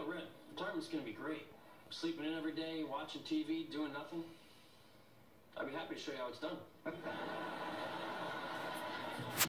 Red, apartment's gonna be great. Sleeping in every day, watching TV, doing nothing. I'd be happy to show you how it's done.